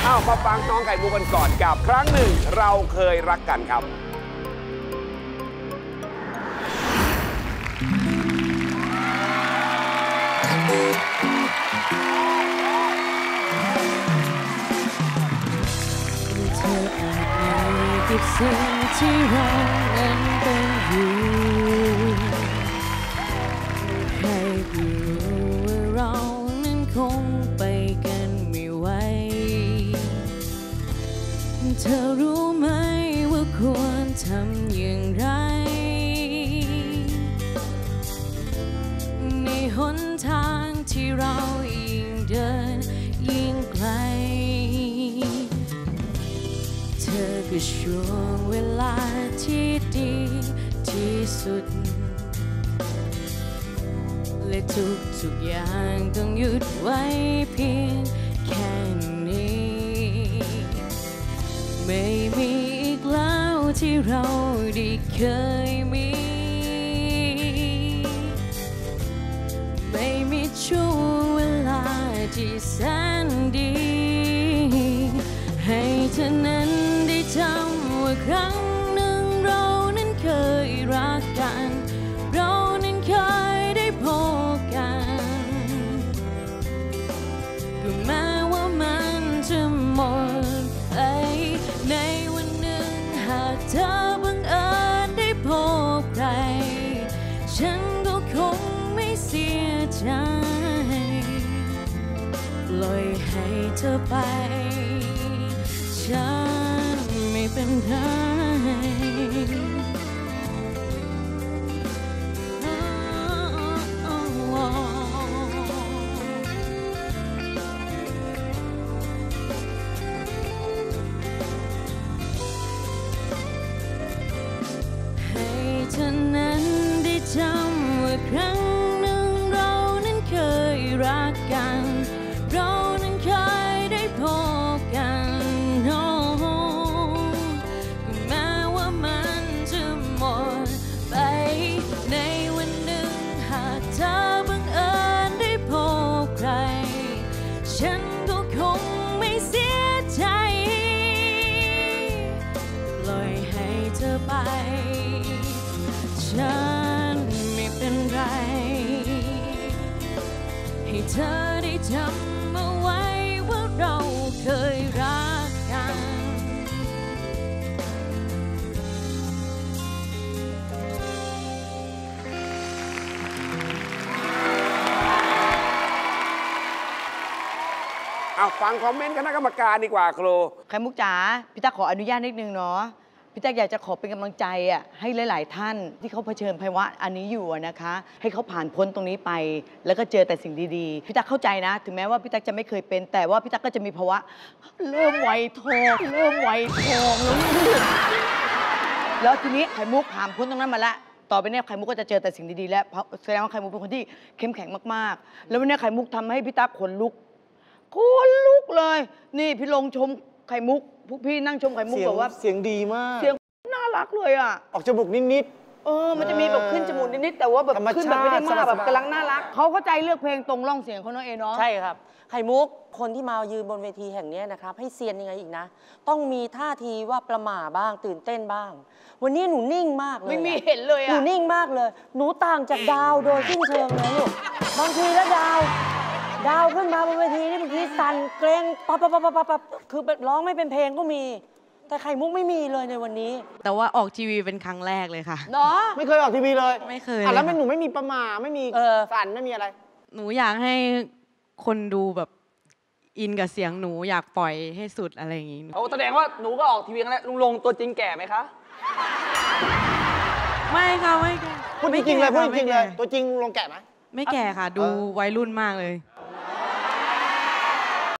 อ้าวมาฟังน้องไข่มุกกันก่อนกับครั้งหนึ่งเราเคยรักกันครับเธออาจมีกับสิ่งที่เรานั้นเป็นอยู่ให้รู้ว่าเรานั้นคงไปกันไม่ไหวเธอรู้ไหมว่าควรทำอย่างไรในหนทางที่เรายิ่งเดินยิ่งไกลเธอคือช่วงเวลาที่ดีที่สุดและทุกอย่างต้องหยุดไว้เพียงแค่นี้ไม่มีอีกแล้วที่เราได้เคยมีไม่มีช่วงเวลาที่แสนดีให้เธอนั้นได้จำว่าครั้งหนึ่งเรานั้นเคยรักกันเรานั้นเคยได้พบกันก็แม้ว่ามันจะหมดไปในวันหนึ่งหากเธอบังเอิญได้พบใครฉันก็คงไม่เสียใจปล่อยให้เธอไปฉันไม่เป็นไรให้เธอนั้นได้จำว่าครั้งหนึ่งเรานั้นเคยรักกันเรานั้นเคยได้พบกันแม้ว่ามันจะหมดไปในวันหนึ่งหากเธอบังเอิญได้พบใครฉันก็คงไม่เสียใจปล่อยให้เธอไปฉันไม่เป็นไรให้เธอได้จำเอาไว้ว่าเราเคยรักกันเอาฟังคอมเมนต์คณะกรรมการดีกว่าครูไข่มุกจ๋าพี่ตั๊กขออนุญาตนิดนึงเนาะพี่ตั๊กอยากจะขอเป็นกำลังใจให้หลายๆท่านที่เขาเผชิญภาวะอันนี้อยู่นะคะให้เขาผ่านพ้นตรงนี้ไปแล้วก็เจอแต่สิ่งดีๆพี่ตั๊กเข้าใจนะถึงแม้ว่าพี่ตั๊กจะไม่เคยเป็นแต่ว่าพี่ตั๊กก็จะมีภาวะเริ่มไวทองแล้วทีนี้ไข่มุกผ่านพ้นตรงนั้นมาแล้วต่อไปเนี่ยไข่มุกก็จะเจอแต่สิ่งดีๆแล้วแสดงว่าไข่มุกเป็นคนที่เข้มแข็งมากๆแล้ววันนี้ไข่มุกทำให้พี่ตั๊กขนลุกเลยนี่พี่ลงชมไข่มุกพวกพี่นั่งชมไข่มุกบอกว่าเสียงดีมากเสียงน่ารักเลยออกจมูกนิดมันจะมีแบบขึ้นจมูกนิดๆแต่ว่าแบบขึ้นแบบไม่ได้มากแบบกำลังน่ารักเขาเข้าใจเลือกเพลงตรงร่องเสียงเขาเนาะเนาะใช่ครับไข่มุกคนที่มายืนบนเวทีแห่งนี้นะครับให้เซียนยังไงอีกนะต้องมีท่าทีว่าประหม่าบ้างตื่นเต้นบ้างวันนี้หนูนิ่งมากเลยไม่มีเห็นเลยหนูนิ่งมากเลยหนูต่างจากดาวโดยสิ้นเชิงเลยลูกบางทีแล้วดาวขึ้นมาบนเวทีนี่บางทีสั่นเกรงปั๊บคือร้องไม่เป็นเพลงก็มีแต่ไข่มุกไม่มีเลยในวันนี้แต่ว่าออกทีวีเป็นครั้งแรกเลยค่ะเนาะไม่เคยออกทีวีเลยไม่เคยแล้วหนูไม่มีประหม่าไม่มีสั่นไม่มีอะไรหนูอยากให้คนดูแบบอินกับเสียงหนูอยากปล่อยให้สุดอะไรอย่างงี้แสดงว่าหนูก็ออกทีวีครั้งแรกลุงลงตัวจริงแก่ไหมคะไม่ค่ะไม่แก่พูดจริงเลยตัวจริงลงแก่ไหมไม่แก่ค่ะดูวัยรุ่นมากเลย